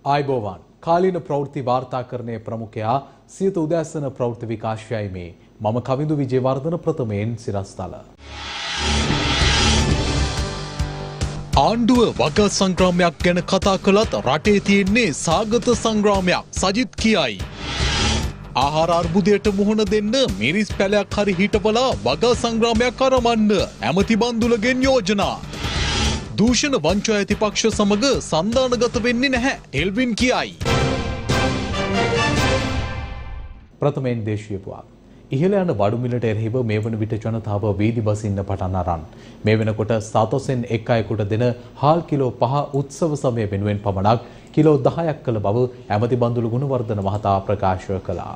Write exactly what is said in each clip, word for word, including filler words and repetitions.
ආයුබෝවන් කාලීන ප්‍රවෘත්ති වාර්තාකරණයේ ප්‍රමුඛයා සියත උදෑසන ප්‍රවෘත්ති විකාශයයි මේ මම කවිඳු විජේවර්ධන ප්‍රථමයෙන් සිරස්තල. ආණ්ඩුව වගා සංග්‍රාමයක් ගැන කතා කළත් රටේ තියෙන්නේ සාගත සංග්‍රාමයක් සජිත් කියයි. ආහාර අර්බුදයට මුහුණ දෙන්න මිරිස් පැලයක් හරි හිටපලා වගා සංග්‍රාමයක් ආරම්භන්න ඇමති බන්දුලගෙන් යෝජනා. දූෂණ වංචා ඇති පක්ෂ සමග සන්දානගත වෙන්නේ නැහැ එල්වින් කියයි. ප්‍රථමයෙන් දේශීය පුවත්. ඉහළ යන බඩු මිලට එරෙහිව මේ වන විට ජනතාව වීදි බසින්න පටන් අරන්. මේ වෙනකොට සතොසෙන් එක් අයෙකුට දෙන හාල් කිලෝ පහ උත්සව සමය වෙනුවෙන් පමණක් කිලෝ දහයක් කළ බව ඇමති බන්දුලු ගුණවර්ධන මහතා ප්‍රකාශ කළා.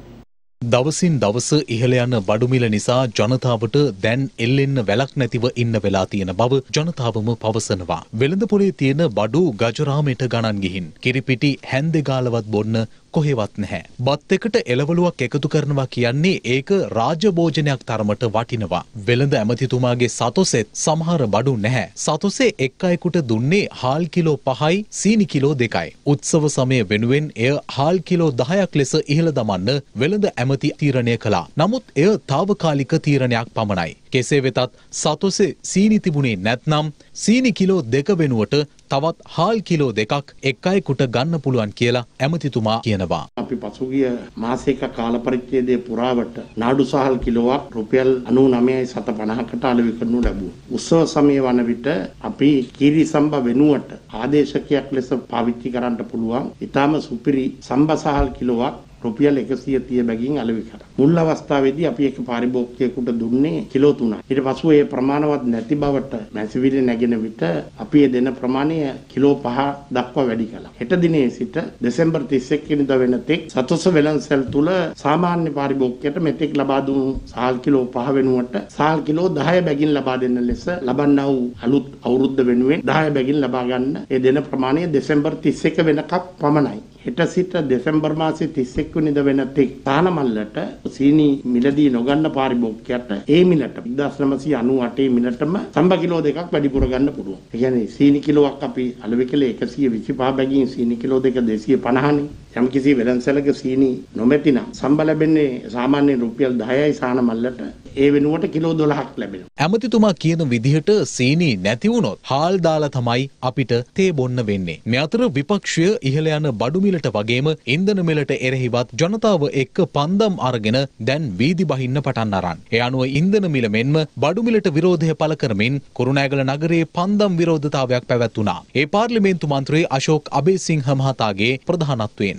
දවසින් දවස ඉහළ යන බඩු මිල නිසා ජනතාවට දැන් එල්ලෙන්න වැලක් නැතිව ඉන්න වෙලා තියෙන බව ජනතාවම පවසනවා. වෙළඳ පොලේ තියෙන බඩු ගජරාමයට ගණන් ගිහින් කිරිපිටි හැන්දේ ගාලවත් බොන්න කොහෙවත් නැහැ. බත් එකට එළවලුවක් එකතු කරනවා කියන්නේ ඒක රාජභෝජනයක් තරමට වටිනවා. වෙළඳ ඇමතිතුමාගේ සතොසෙත් සමහර බඩු නැහැ. සතොසේ එක් අයෙකුට දුන්නේ හාල් කිලෝ පහයි සීනි කිලෝ දෙකයි. උත්සව සමය වෙනුවෙන් එය හාල් කිලෝ දහයක් ලෙස ඉහළ දමන්න වෙළඳ ඇමති තීරණය කළා. නමුත් එය తాවකාලික තීරණයක් පමණයි. කෙසේ වෙතත් සතොසේ සීනි තිබුණේ නැත්නම් සීනි කිලෝ දෙක වෙනුවට තවත් හාල් කිලෝ දෙකක් එක් අයෙකුට ගන්න පුළුවන් කියලා ඇමතිතුමා කියනවා. අපි පසුගිය මාසික කාල පරිච්ඡේදයේ පුරාවට නාඩු සහල් කිලෝවක් රුපියල් අනූනවයයි සත පනහකට අලෙවි කරනු ලැබුවා. උත්සව සමය වන විට අපි කීරි සම්බ වෙනුවට ආදේශකයක් ලෙස පාවිච්චි කරන්න පුළුවන්. ඊටාම සුපිරි සම්බ සහල් කිලෝවක් රුපියල් එකසිය තිහ බැගින් අලෙවි කරා. මුල් අවස්ථාවේදී අපි එක පාරිභෝගිකයෙකුට දුන්නේ කිලෝ තුනක්. ඊට පසු ඒ ප්‍රමාණවත් නැති බවට මැසිවිලි නැගෙන විට අපි ඒ දෙන ප්‍රමාණය කිලෝ පහ දක්වා වැඩි කළා. හෙට දිනේ සිට දෙසැම්බර් තිස් එක් වෙනිදා වෙනතෙක් සතොස වෙළඳසැල් තුල සාමාන්‍ය පාරිභෝගිකයට මෙතෙක් ලබා දුන්නු සහල් කිලෝ පහ වෙනුවට සහල් කිලෝ දහය බැගින් ලබා දෙන්න ලෙස ලබන්නා වූ අලුත් අවුරුද්ද වෙනුවෙන් දහය බැගින් ලබා ගන්න ඒ දෙන ප්‍රමාණය දෙසැම්බර් තිස් එක වෙනකම් පමණයි. හෙට සිට දෙසැම්බර් මාසේ තිස් එක් වෙනිදා වෙනතෙක් තානමල්ලට සීනි මිලදී නොගන්න පාරිභෝගිකයට ඒ මිලට එක්දාස් නවසිය අනූ අටේ මිලටම සම්බ කිලෝ දෙකක් වැඩිපුර ගන්න පුළුවන්. ඒ කියන්නේ සීනි කිලෝවක් අපි අලෙවි කළේ එකසිය විසිපහ බැගින් සීනි කිලෝ දෙක දෙසිය පනහනේ. යම් කිසි වෙළඳසැලක සීනි නොමැතිනම් සම්බ ලැබෙන්නේ සාමාන්‍යයෙන් රුපියල් දහයයි සානමල්ලට. ඒ වෙනුවට කිලෝ දොළහක් ලැබෙනවා. ඇමතිතුමා කියන විදිහට සීනි නැති වුණොත් හාල් දාලා තමයි අපිට තේ බොන්න වෙන්නේ. මේ අතර විපක්ෂය ඉහළ යන බඩු මිලට වගේම ඉන්ධන මිලට එරෙහිවත් ජනතාව එක්ක පන්දම් අරගෙන දැන් වීදි බහින්න පටන් අරන්. ඒ අනුව ඉන්ධන මිල මෙන්ම බඩු මිලට විරෝධය පළ කරමින් කුරුණෑගල නගරයේ පන්දම් විරෝධතාවයක් පැවැත්වුණා. ඒ පාර්ලිමේන්තු මන්ත්‍රී අශෝක් අබේසිංහ මහතාගේ ප්‍රධානත්වයෙන්.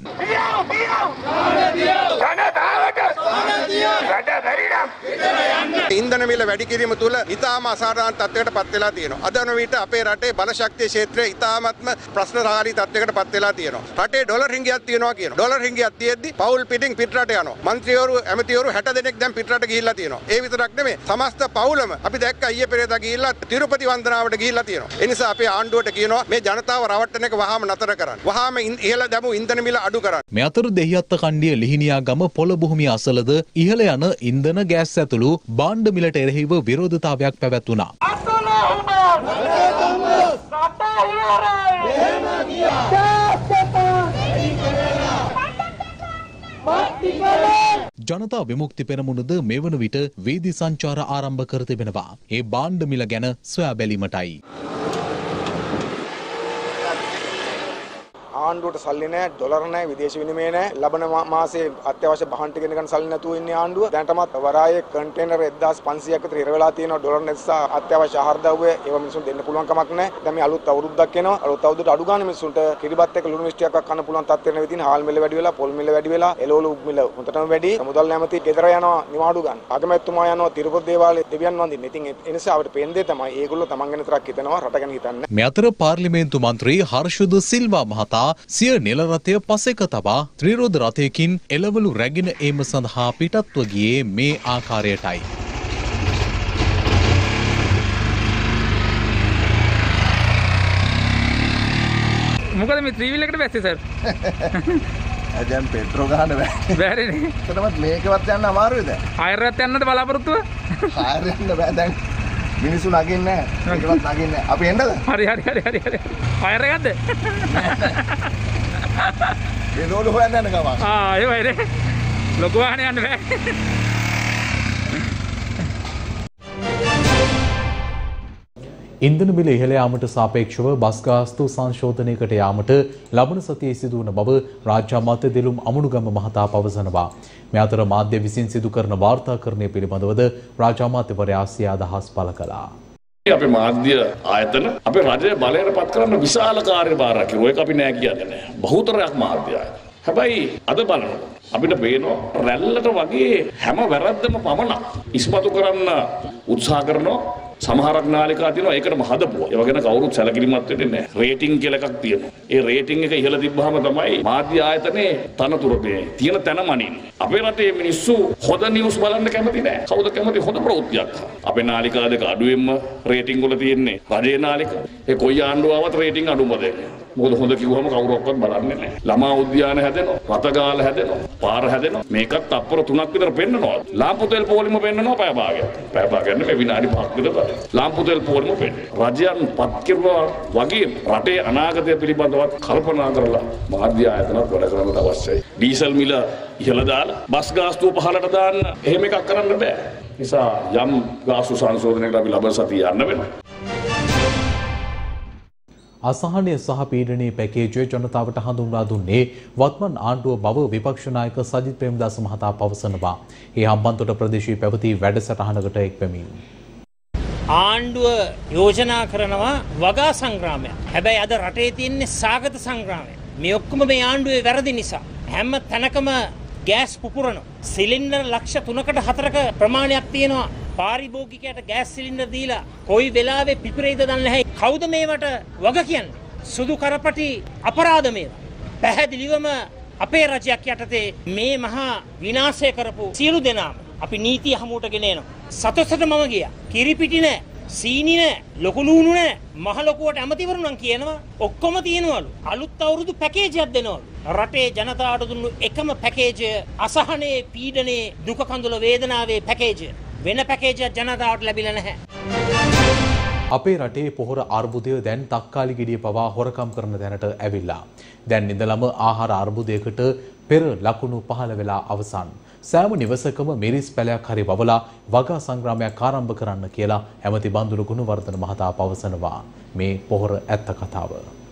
ඉන්ධන මිල වැඩි කිරීම තුළ ඉතාම අසාධාරණ තත්ත්වයකට පත් වෙලා තියෙනවා. අද වන විට අපේ රටේ බල ශක්තිය ක්ෂේත්‍රය ඉතාමත්ම ප්‍රශ්නකාරී තත්ත්වයකට පත් වෙලා තියෙනවා. රටේ ඩොලර් රිංගියක් තියෙනවා කියනවා. ඩොලර් රිංගියක් තියෙද්දි පවුල් පිටින් පිටරට යනවා. മന്ത്രിවරු ඇමතිවරු හැට දෙනෙක් දැන් පිටරට ගිහිල්ලා තියෙනවා. ඒ විතරක් නෙමෙයි සමස්ත පවුලම අපි දැක්ක ඊයේ පෙරේදා ගිහිල්ලා තිරුපති වන්දනාවට ගිහිල්ලා තියෙනවා. ඒ නිසා අපේ ආණ්ඩුවට කියනවා මේ ජනතාව රවට්ටන එක වහාම නතර කරන්න. වහාම ඉහළ දැමු ඉන්ධන මිල අඩු කරන්න. මේ අතර දෙහිඅත්ත කණ්ඩිය ලිහිණියා ගම පොළ භූමිය අසලද ඉහළ යන ඉන්ධන ගෑස් ඇතුළු භාණ්ඩ මිලට එරෙහිව විරෝධතාවයක් පැවැත්වුණා. ජනතා විමුක්ති පෙරමුණද මේ වන විට වීදි සංචාර ආරම්භ කර තිබෙනවා. ඒ භාණ්ඩ මිල ගැන සොයා බැලීමටයි. ආණ්ඩුවට සල්ලි නැහැ, ඩොලර් නැහැ, විදේශ විනිමය නැහැ. ලබන මාසේ අත්‍යවශ්‍ය බහන් ටික ගන්න සල්ලි නැතුව ඉන්නේ ආණ්ඩුව. දැනටමත් වරායේ කන්ටේනර් එක්දාස් පන්සීයක් විතර ඉර වෙලා තියෙනවා ඩොලර් නිසා අත්‍යවශ්‍ය ආහාර ද්‍රව්‍ය ඒවා මිනිසුන් දෙන්න පුළුවන් කමක් නැහැ. දැන් මේ අලුත් අවුරුද්දක් එනවා. අලුත් අවුරුද්දට අඩු ගන්න මිනිසුන්ට කිරිබත් එක්ක ලුණු මිස්ටියක් කන්න පුළුවන් තත්ත්වෙ නෙවෙයි තියෙන. හාල් මිල වැඩි වෙලා, පොල් මිල වැඩි වෙලා, එළවලු මිල හොඳටම වැඩි. මුදල් නැමැති ගෙදර යනවා නිවාඩු ගන්න. අගමැතිතුමා යනවා තිරුපති දේවාලයේ දෙවියන් වඳින්න. ඉතින් ඒ නිසා අපිට පේන දේ තමයි ඒගොල්ලෝ තමන් ගැන විතරක් හිතනවා, රට ගැන හිතන්නේ. මේ අතර පාර්ලිමේන්තු මන්ත්‍රී හර්ෂද සිල්වා මහතා සිය නිල රථය පසෙක තබා ත්‍රිරෝද රථයකින් එළවලු රැගෙන ඒම සඳහා පිටත්ව ගියේ මේ ආකාරයටයි. මොකද මේ ත්‍රිවිල් එකට බැස්සේ සර්? දැන් පෙට්‍රෝ ගහන්න බෑ. බෑනේ. කොහොමද මේකවත් යන්න අමාරුයි දැන්. හයරත් යන්නද බලාපොරොත්තුව? හයර යන්න බෑ දැන්. මිනිස්සු නගින්නේ නැහැ. ඒකවත් නගින්නේ නැහැ. අපි එන්නද? හරි හරි හරි හරි හරි. හයර එකක්ද? ඒ ලෝඩ් හොයන්න යන ගමන්. ආ ඒ වයිනේ. ලොකු වාහනේ යන්න බෑ. ඉන්ධන මිල ඉහළ යාමට සාපේක්ෂව බස් ගාස්තු සංශෝධනයකට යාමට ලබන සතියේ සිදු වන බව රාජ්‍ය අමාත්‍ය දිලුම් අමුණුගම මහතා පවසනවා. මේ අතර මාධ්‍ය විසින් සිදු කරන වාර්තාකරණය පිළිබඳවද රාජ්‍ය අමාත්‍යවරයා සිය අදහස් පළ කළා. අපේ මාධ්‍ය ආයතන අපේ රජය බලයට පත් කරන්න විශාල කාර්යභාරයක් කිරුවා. ඒක අපි නෑ කියන්නේ නෑ. බහුතරයක් මාධ්‍ය ආයතන. හැබැයි අද බලනකොට අපිට පේනවා රැල්ලට වගේ හැම වැරද්දම පමණක් ඉස්මතු කරන්න උත්සාහ කරනවා. සමහරක් නාලිකා තියෙනවා ඒකටම හදපුවා. ඒව ගැන කවුරුත් සැලකිලිමත් වෙන්නේ නැහැ. රේටින් කියලා එකක් තියෙනවා. ඒ රේටින් එක ඉහළ තිබ්බහම තමයි මාධ්‍ය ආයතනයේ තනතුර තියෙන තැන මනින්නේ. අපේ රටේ මිනිස්සු හොඳ නිවුස් බලන්න කැමති නැහැ. කවුද කැමති හොඳ ප්‍රවෘත්තියක්? අපේ නාලිකා දෙක අඩුවෙන්ම රේටින් වල තියෙන්නේ රජයේ නාලිකා. ඒ කොයි ආණ්ඩුවවත් රේටින් අඩුම දෙන්නේ. මොකද හොඳ කිව්වම කවුරක්වත් බලන්නේ නැහැ. ළමා උද්‍යාන හැදෙනවා, රතගාල හැදෙනවා, පාර හැදෙනවා. මේකත් තප්පර තුනක් විතර පෙන්නනවා. ලාම්පු තෙල් පොලිම පෙන්නනවා පැය භාගයක්. පැය භාගයක් නෙමෙයි විනාඩි පහක් විතර. ලාම්පු තෙල් පොලිම පෙන්නනවා. රජයන් පත් කිරුවා වගේ රටේ අනාගතය පිළිබඳව කල්පනා කරලා මාධ්‍ය ආයතනත් වැඩ කරන්න අවශ්‍යයි. ඩීසල් මිල ඉහළ දාලා බස් ගාස්තුව පහළට දාන්න එහෙම එකක් කරන්න බෑ. නිසා යම් ගාස්තු සංශෝධනයකට අපි ලබන සතිය යන්න වෙනවා. අසහනය සහ පීඩනයේ පැකේජය ජනතාවට හඳුන්වා දුන්නේ වත්මන් ආණ්ඩුව බව විපක්ෂ නායක සජිත් ප්‍රේමදාස මහතා පවසනවා. ඒ හම්බන්තොට ප්‍රදේශයේ පැවති වැඩසටහනකට එක්වෙමින් ආණ්ඩුව යෝජනා කරනවා වගා සංග්‍රාමයක්. හැබැයි අද රටේ තියෙන්නේ සාගත සංග්‍රාමයක්. මේ ඔක්කොම මේ ආණ්ඩුවේ වැරදි නිසා හැම තැනකම ගෑස් පුපුරන සිලින්ඩර් ලක්ෂ තුනකට හතරක ප්‍රමාණයක් තියෙනවා. පාරිභෝගිකයට ගෑස් සිලින්ඩර් දීලා කොයි වෙලාවෙ පිපිරෙයිද දන්නේ නැහැ. කවුද මේවට වග කියන්නේ? සුදු කරපටි අපරාධ මේවා. පැහැදිලිවම අපේ රජයක් යටතේ මේ මහා විනාශය කරපු සියලු දෙනාම අපි නීතිය හමුවට ගෙන එනවා. සතොස්සට මම ගියා. කිරිපිටි නෑ, සීනි නෑ, ලොකු ලුණු නෑ. මහ ලොකුවට ඇමතිවරු නම් කියනවා ඔක්කොම තියෙනවලු. අලුත් අවුරුදු පැකේජයක් දෙනවලු. රටේ ජනතාවට දුන්නු එකම පැකේජය අසහනේ, පීඩනේ, දුක කඳුල වේදනාවේ පැකේජය. වෙන පැකේජයක් ජනතාවට ලැබිලා නැහැ. අපේ රටේ පොහොර අර්බුදය දැන් තක්කාලි ගෙඩිය පවා හොරකම් කරන තැනට ඇවිල්ලා. දැන් ඉඳලම ආහාර අර්බුදයකට පෙර ලකුණු පහළ වෙලා අවසන්. සෑම නිවසකම මිරිස් පැලයක් හරි වවලා වගා සංග්‍රාමයක් ආරම්භ කරන්න කියලා ඇමති බන්දුරු ගුණවර්ධන මහතා පවසනවා. මේ පොහොර ඇත්ත කතාව.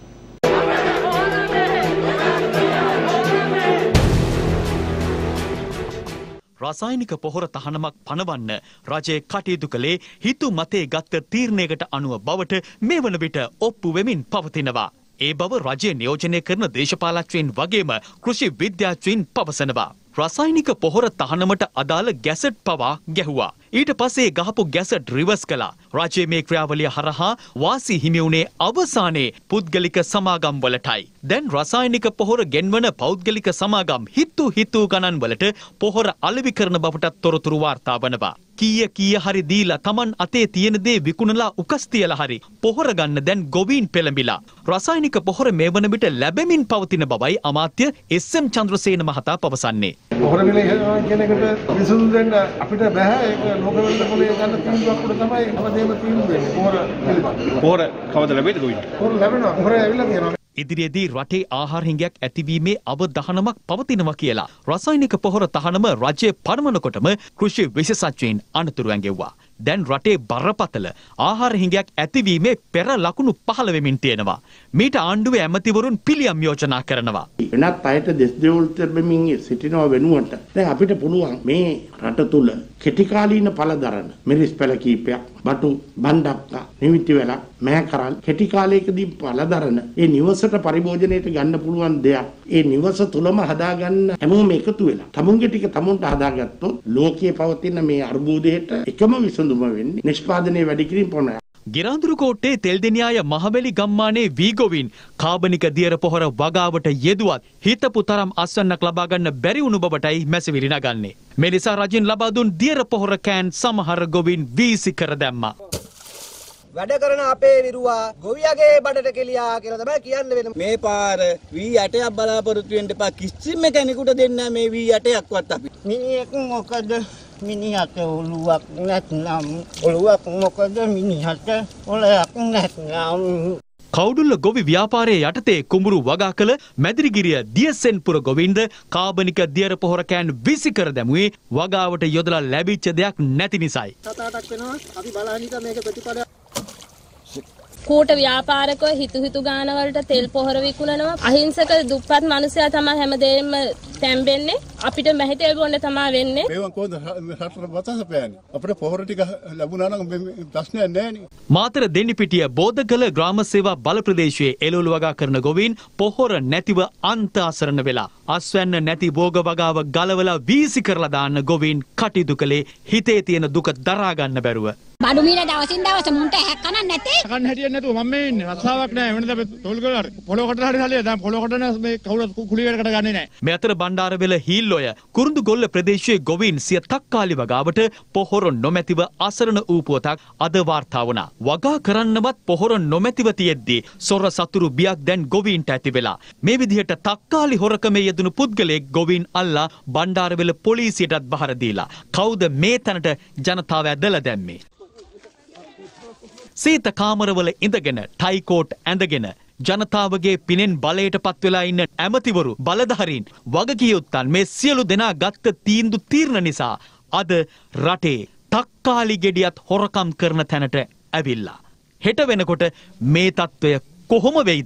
රසායනික පොහොර තහනමක් පනවන්න රජය කටයුතු කළේ හිතු මතේ ගත්ත තීරණයකට අනුව බවට මේ වන විට ඔප්පු වෙමින් පවතිනවා. ඒ බව රජය නියෝජනය කරන දේශපාලකයන් වගේම කෘෂි විද්‍යාඥයින් පවසනවා. රසායනික පොහොර තහනමට අදාළ ගැසට් පවා ගැහුවා. ඊට පස්සේ ගහපු ගැසට් රිවර්ස් කළා. රජයේ මේ ක්‍රියාවලිය හරහා වාසි හිමි වුණේ අවසානයේ පුද්ගලික සමාගම් වලටයි. දැන් රසායනික පොහොර ගෙන්වන පෞද්ගලික සමාගම් හිතු හිතු ගණන් වලට පොහොර අලෙවි කරන බවටත් තොරතුරු වාර්තා වනවා. කීය කීය හරි දීලා Taman අතේ තියෙන දේ විකුණලා උකස් තියලා හරි පොහොර ගන්න දැන් ගොවීන් පෙළඹිලා. රසායනික පොහොර මේ වන විට ලැබෙමින් පවතින බවයි අමාත්‍ය එස් එම් චන්ද්‍රසේන මහතා පවසන්නේ. පොහොර මිල ඉහළනවා කියන එකට විසඳුම් දෙන්න අපිට බෑ. ඒක ලෝක වෙළඳ පොලේ ගන්න තීන්දුවක් උඩ තමයි හැමදේම තීන්දුව වෙන්නේ. පොහොර පිළිබඳව. පොහොර කවද ලැබෙයිද ගොවීන්? පොහොර ලැබෙනවා. පොහොර ඇවිල්ලා තියෙනවා. ඉදිරියේදී රටේ ආහාර හිඟයක් ඇතිවීමේ අවධානමක් පවතිනවා කියලා රසායනික පොහොර තහනම රජය පනවනකොටම කෘෂි විශේෂඥයින් අනතුරු ඇඟෙව්වා. දැන් රටේ බරපතල ආහාර හිඟයක් ඇතිවීමේ පෙර ලකුණු පහළ වෙමින් තියෙනවා. මීට ආණ්ඩුවේ ඇමතිවරුන් පිළියම් යෝජනා කරනවා. වෙනත් අයට දෙස් දෙවුල් තිබෙමින් සිටිනවා වෙනුවට දැන් අපිට පුළුවන් මේ රට තුල කෙටි කාලීන පළදරන මිරිස් පැල කීපයක්, බටු, බණ්ඩක්කා, නිවිති වෙලක්, මෑකරල් කෙටි කාලයකදී පළදරන ඒ නිවසට පරිභෝජනයට ගන්න පුළුවන් දෙයක් ඒ නිවස තුලම හදාගන්න හැමෝම එකතු වෙලා තමුන්ගේ ටික තමුන්ට හදාගත්තොත් ලෝකයේ පවතින මේ අර්බුදයට එකම විසඳුම වෙන්නේ නිෂ්පාදනයේ වැඩි කිරීම පමණයි. ගිරාඳුරු කෝට්ටේ තෙල්දෙනියාය මහවැලි ගම්මානයේ වීගොවින් කාබනික දියර පොහොර වගාවට යෙදුවත් හිතපු තරම් අස්වැන්නක් ලබා ගන්න බැරි වුණු බවටයි මැසිවිලි නගන්නේ. මේ නිසා රජෙන් ලබා දුන් දියර පොහොර කෑන් සමහර ගොවින් වීසි කර දැම්මා. වැඩ කරන අපේ විරුවා ගොවියගේ බඩට කෙලියා කියලා තමයි කියන්න වෙන්නේ. මේ පාර වී යටයක් බලාපොරොත්තු වෙන්න එපා. කිසිම කෙනෙකුට දෙන්න මේ වී යටයක්වත් අපි. මිනිහෙක් මොකද මිනිහට ඔළුවක් නැත්නම් ඔළුවක් මොකද මිනිහට ඔලයක් නැත්නම් කවුඩුල්ල ගොවි ව්‍යාපාරයේ යටතේ කුඹුරු වගා කළ මැදිරිගිරිය දියසෙන්පුර ගොවීන්ද කාබනික දියර පොහොර කෑන් විසි කර දැමුවේ වගාවට යොදලා ලැබිච්ච දෙයක් නැති නිසායි. සතාටක් වෙනවා අපි බලහින්ද මේක ප්‍රතිඵල කූට ව්‍යාපාරකව හිතු හිතු ගාන වලට තෙල් පොහොර විකුණනවා. අහිංසක දුප්පත් මිනිසයා තමයි හැමදේම තැම්බෙන්නේ. අපිට මැහි තෙල් බොන්න තමයි වෙන්නේ. මේවන් කොහොමද රටට වතස පෑන්නේ? අපිට පොහොර ටික ලැබුණා නම් ප්‍රශ්නයක් නැහැ නේ. මාතර දෙන්නිපිටිය බෝධගල ග්‍රාම සේවා බල ප්‍රදේශයේ එළවලු වගා කරන ගොවීන් පොහොර නැතිව අන්ත අසරණ වෙලා අස්වැන්න නැති භෝග වගාව ගලවලා වීසි කරලා දාන්න ගොවීන් කටයුතු කළේ හිතේ තියෙන දුක දරා ගන්න බැරුව. බඩු මීන දවසින් දවස මුන්ට හැක්කනක් නැති. කන්න හැටියක් නැතුව මම මේ ඉන්නේ. රස්සාවක් නැහැ. වෙනද අපි තොල් කරලා පොළොව කටට හරි හරිය. දැන් පොළොව කටට මේ කවුරුත් කුලි වැඩකට ගන්නෙ නැහැ. මේ අතර බණ්ඩාරවෙල හීල්ලොය කුරුඳුගොල්ල ප්‍රදේශයේ ගොවීන් සිය තක්කාලි වගාවට පොහොර නොමැතිව අසරණ වූ පුවතක් අද වාර්තා වුණා. වගා කරන්නවත් පොහොර නොමැතිව තියෙද්දී සොර සතුරු බියක් දැන් ගොවීන්ට ඇති වෙලා. මේ විදිහට තක්කාලි හොරකමේ යෙදුණු පුද්ගලයෙක් ගොවීන් අල්ලා බණ්ඩාරවෙල පොලිසියටත් බහර දීලා. කවුද මේ තැනට ජනතාව ඇදලා දැම්මේ? සීත කාමරවල ඉඳගෙන ටයිකෝට් ඇඳගෙන ජනතාවගේ පිනෙන් බලයට පත් වෙලා ඉන්න ඇමතිවරු බලධාරීන් වගකියුත්තන් මේ සියලු දෙනා ගත්ත තීන්දුව තීරණ නිසා අද රටේ තක්කාලි ගෙඩියත් හොරකම් කරන තැනට ඇවිල්ලා. හෙට වෙනකොට මේ තත්ත්වය කොහොම වෙයිද?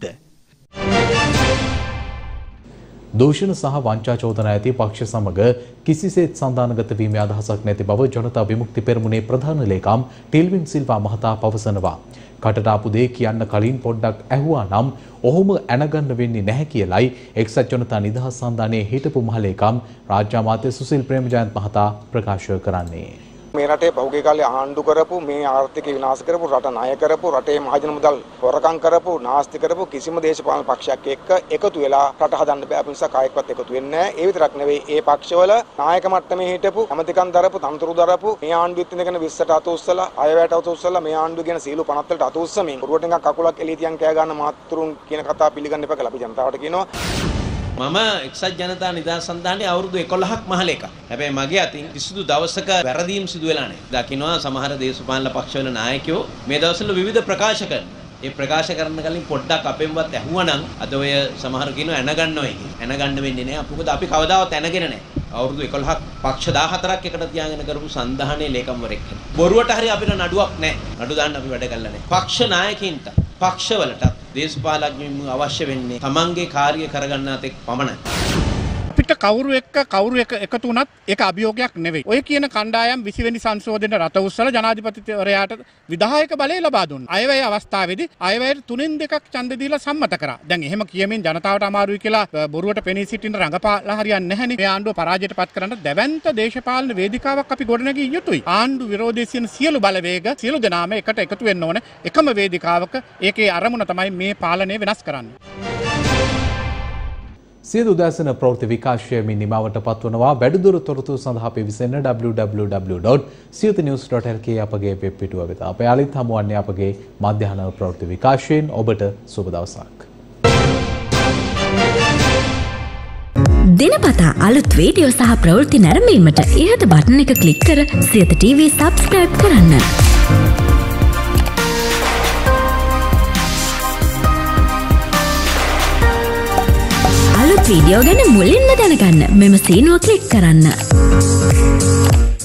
දූෂණ සහ වංචා චෝදනා ඇති පක්ෂ සමග කිසිසේත් සන්දානගත වීමේ අදහසක් නැති බව ජනතා විමුක්ති පෙරමුණේ ප්‍රධාන ලේකම් ටිල්වින් සිල්වා මහතා පවසනවා. කටට ආපු දේ කියන්න කලින් පොඩ්ඩක් ඇහුවා නම් ඔහොම ඇනගන්න වෙන්නේ නැහැ කියලයි එක්සත් ජනතා නිදහස් සන්ධානයේ හිටපු මහලේකම් රාජ්‍ය අමාත්‍ය සුසිල් ප්‍රේමජයන්ත මහතා ප්‍රකාශ කරන්නේ. මේ රටේ පහුගිය කාලේ ආණ්ඩු කරපු මේ ආර්ථිකය විනාශ කරපු රට ණය කරපු රටේ මහජන මුදල් හොරකම් කරපු නාස්ති කරපු කිසිම දේශපාලන පක්ෂයක් එක්ක එකතු වෙලා රට හදන්න බෑ. අපි නිසා කායකවත් එකතු වෙන්නේ නැහැ. ඒ විතරක් නෙවෙයි ඒ පක්ෂවල නායක මට්ටමේ හිටපු අමතිකම් දරපු තනතුරු දරපු මේ ආණ්ඩුවෙත් ඉඳගෙන විස්සට අත උස්සලා අයවැයට අත උස්සලා මේ ආණ්ඩුව කියන සීළු පනත් වලට අත උස්සමින් උරුවට නිකන් කකුලක් එළිය තියන් කෑ ගන්න මාතෘන් කියන කතාව පිළිගන්න එපා කියලා අපි ජනතාවට කියනවා. මම එක්සත් ජනතා නිදහස් සන්ධානයේ අවුරුදු එකොළහක් මහලේකම්. හැබැයි මගේ අතින් කිසිදු දවසක වැරදීම් සිදු වෙලා නැහැ. දකින්නවා සමහර දේශපාලන පක්ෂවල නායකයෝ මේ දවස්වල විවිධ ප්‍රකාශ කරනවා. ඒ ප්‍රකාශ කරන කලින් පොඩ්ඩක් අපෙන්වත් ඇහුවනම් අද ඔය සමහර කියනවා ඇනගන්නවා එහෙම. ඇනගන්න වෙන්නේ නැහැ. මොකද අපි කවදාවත් ඇනගෙන නැහැ. අවුරුදු එකොළහක් පක්ෂ දාහතරක් එකට තියාගෙන කරපු සන්ධානයේ ලේකම්වරයෙක්. බොරුවට හරි අපිට නඩුවක් නැහැ. නඩු දාන්න අපි වැඩ කළා නැහැ. පක්ෂ නායකින්ට පක්ෂවලට දේශපාලඥයින් අවශ්‍ය වෙන්නේ තමන්ගේ කාර්ය කරගන්න තෙක් පමණයි. අපිට කවුරු එක්ක කවුරු එක එකතු වුණත් ඒක අභියෝගයක් නෙවෙයි. ඔය කියන කණ්ඩායම් විසි වෙනි සංශෝධනයේ රට උස්සලා ජනාධිපතිවරයාට විධායක බලය ලබා දුන්නා. අයවැය අවස්ථාවේදී අයවැයට තුනෙන් දෙකක් ඡන්ද දීලා සම්මත කරා. දැන් එහෙම කියමින් ජනතාවට අමාරුයි කියලා බොරුවට පෙනී සිටින රංගපාලා හරියන්නේ නැහැනේ. මේ ආණ්ඩුව පරාජයට පත් කරන්න දැවැන්ත දේශපාලන වේදිකාවක් අපි ගොඩනගිය යුතුයි. ආණ්ඩු විරෝධී සියලු සියලු බලවේග සියලු දෙනාම එකට එකතු වෙන්න ඕන එකම වේදිකාවක. ඒකේ අරමුණ තමයි මේ පාලනය වෙනස් කරන්නේ. සියලු උදෑසන ප්‍රවෘත්ති විකාශයමින් නිමවට පත්වනවා. වැඩිදුර තොරතුරු සඳහා පිවිසෙන්න w w w dot siyatha news dot l k අපගේ වෙබ් පිටුව වෙත. අප යාලිත් හමුවන්නේ අපගේ මධ්‍යහන ප්‍රවෘත්ති විකාශයෙන්. ඔබට සුබ දවසක්. දිනපතා අලුත් වීඩියෝ සහ ප්‍රවෘත්ති නැරඹීමට ඉහත බටන් එක ක්ලික් කර සියත ටීවී සබ්ස්ක්‍රයිබ් කරන්න. අලුත් වීඩියෝ ගැන මුලින්ම දැනගන්න මෙම සීනුව ක්ලික් කරන්න.